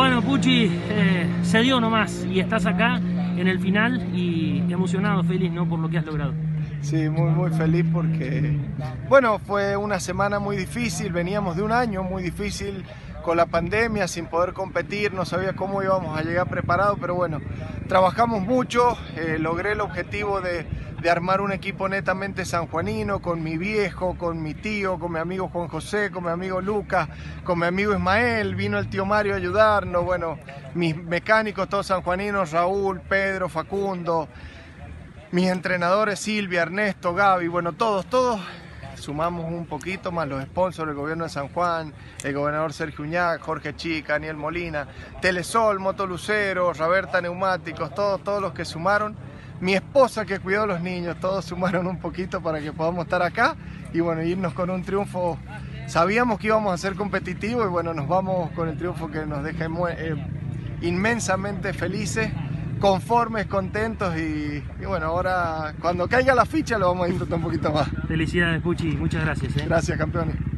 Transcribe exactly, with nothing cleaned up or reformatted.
Bueno, Pucci, eh, se dio nomás y estás acá en el final y emocionado, feliz, ¿no?, por lo que has logrado. Sí, muy muy feliz porque, bueno, fue una semana muy difícil, veníamos de un año muy difícil con la pandemia, sin poder competir, no sabía cómo íbamos a llegar preparados, pero bueno, trabajamos mucho, eh, logré el objetivo de, de armar un equipo netamente sanjuanino, con mi viejo, con mi tío, con mi amigo Juan José, con mi amigo Lucas, con mi amigo Ismael, vino el tío Mario a ayudarnos, bueno, mis mecánicos todos sanjuaninos, Raúl, Pedro, Facundo, mis entrenadores Silvia, Ernesto, Gaby, bueno, todos, todos sumamos un poquito, más los sponsors, el gobierno de San Juan, el gobernador Sergio Uñac, Jorge Chica, Daniel Molina, Telesol, Moto Lucero, Raberta Neumáticos, todos, todos los que sumaron. Mi esposa que cuidó a los niños, todos sumaron un poquito para que podamos estar acá y bueno, irnos con un triunfo. Sabíamos que íbamos a ser competitivos y bueno, nos vamos con el triunfo que nos deja eh, inmensamente felices, conformes, contentos y, y bueno, ahora cuando caiga la ficha lo vamos a disfrutar un poquito más. Felicidades, Pucci, muchas gracias. ¿eh? Gracias, campeones.